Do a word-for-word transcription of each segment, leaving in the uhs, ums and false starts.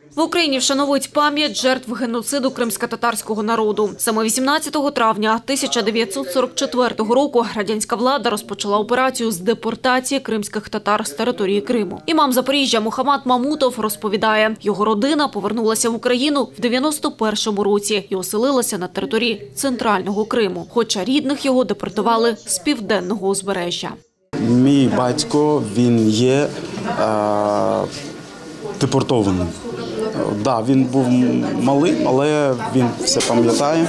В Україні вшановують пам'ять жертв геноциду кримськотатарського народу. Саме вісімнадцятого травня тисяча дев'ятсот сорок четвертого року радянська влада розпочала операцію з депортації кримських татар з території Криму. Імам Запоріжжя Мухаммад Мамутов розповідає, його родина повернулася в Україну в дев'яносто першому році і оселилася на території Центрального Криму, хоча рідних його депортували з південного узбережжя. Мій батько, він є е, депортований. Да, він був малим, але він все пам'ятає.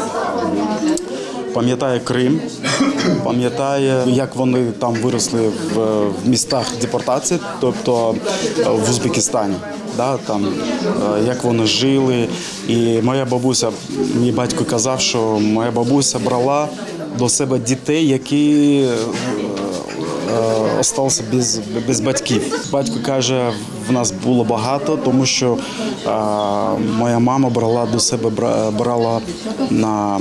Пам'ятає Крим, пам'ятає, як вони там виросли в, в містах депортації, тобто в Узбекистані. Да, там, як вони жили. І моя бабуся, мій батько казав, що моя бабуся брала до себе дітей, які залишилися без, без батьків. Батько каже, в нас було багато, тому що а, моя мама брала до себе брала на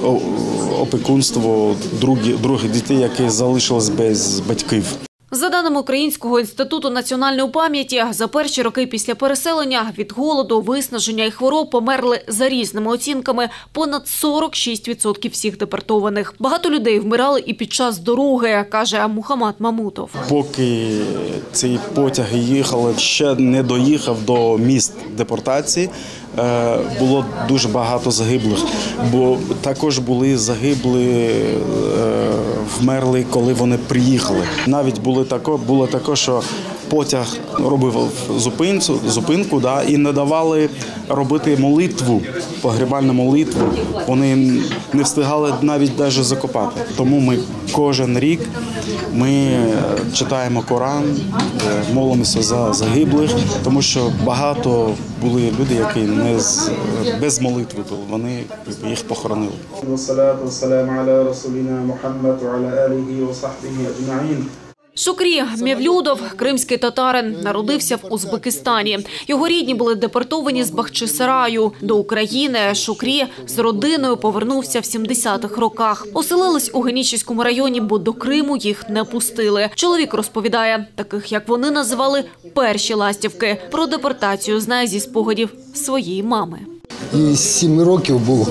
опікунство другі, других дітей, які залишились без батьків. За даними Українського інституту національної пам'яті, за перші роки після переселення від голоду, виснаження і хвороб померли за різними оцінками понад сорок шість відсотків всіх депортованих. Багато людей вмирали і під час дороги, каже Мухаммад Мамутов. Поки ці потяги їхали, ще не доїхав до міст депортації, було дуже багато загиблих, бо також були загиблі, вмерли, коли вони приїхали. Навіть було таке, було таке, що потяг робив зупинку, зупинку да, і не давали робити молитву, погребальну молитву. Вони не встигали навіть навіть закопати. Тому ми кожен рік ми читаємо Коран, молимося за загиблих, тому що багато були люди, які не з, без молитви були, вони їх похоронили. Шукрі Мевлюдов, кримський татарин, народився в Узбекистані. Його рідні були депортовані з Бахчисараю. До України Шукрі з родиною повернувся в сімдесятих роках. Оселились у Генічеському районі, бо до Криму їх не пустили. Чоловік розповідає, таких, як вони називали, перші ластівки. Про депортацію знає зі спогадів своєї мами. І сім років було.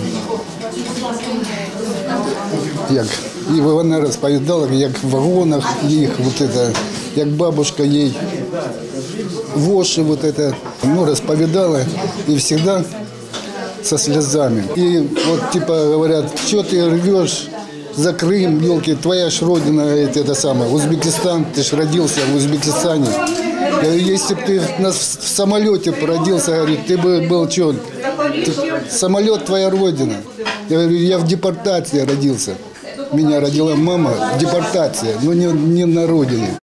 Як? І вона розповідала, як в вагонах їх, вот это, як бабушка їй воші вот это, ну, розповідала, і завжди со слезами. І от, типа, говорять, що ти рвеш за Крим, елки, твоя ж родина, это самое, Узбекистан, ты ж родился в Узбекистане. Я говорю, если бы ты в самолете родился, говорит, ты бы был что? Самолет твоя родина. Я говорю, я в депортации родился. Меня родила мама в депортации, но не, не на родине.